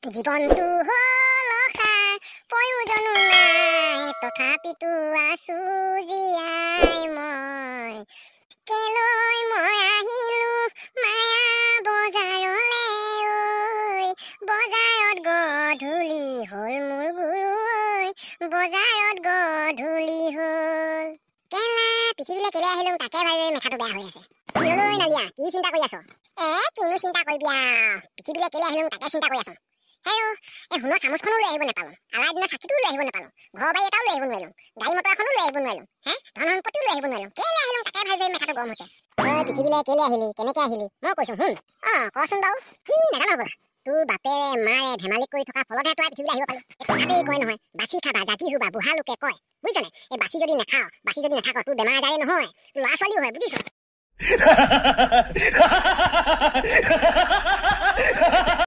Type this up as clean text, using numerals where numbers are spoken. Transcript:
জীৱনটো হ'ল অসাৰ প্ৰয়োজনো নাই তথাপিতো আছো জীয়াই মই কেলৈ মই আহিলো মায়া বজাৰলে ঐ বজাৰত গধূলি হ'ল মোৰ গুৰু বজাৰত গধূলি হ'ল কেলা পৃথিৱীলৈ কেলে আহিলো তাকে ভাবি মেথাটো বেয়া হৈ আছে কিয়লৈ নালিয়া কি চিন্তা কৰি আছ কিনো চিন্তা কৰিবি পৃথিৱীলৈ কেলে আহিলো তাকে চিন্তা কৰি আছ হেৰো সোণৰ চামুচখনো লৈ আহিব নাপালো আলাই দিনৰ চাকিটোও লৈ আহিব নাপালো ঘৰ বাৰী এটাও লৈ আহিব নোৱাৰিলো গাড়ী মটৰ এখনো লৈ আহিব নোৱাৰিলো ধন সম্পত্তিও লৈ আহিব নোৱাৰিলো কেলে আহিলো তাকে ভাবি মেথাটো গৰম হৈছে পৃথিৱীলৈ কেলে আহিলি কেনেকে আহিলি মই কৈছো শুন কচোন বাৰু কি নাজানো হ'বলা তোৰ বাপেৰে মাৰে ধেমালি কৰি থকা ফলতহে তই পৃথিৱীলৈ আহিব পালো কথাতেই কয় নহয় বাচি খাবা জাতি শুবা বুঢ়া লোকে কয় বুজিছনে এই বাচি যদি নাখাও বাচি যদি নাথাক তোৰ বেমাৰ আজাৰে নহয় তোৰ ল'ৰা ছোৱালীও হয় বুজিছ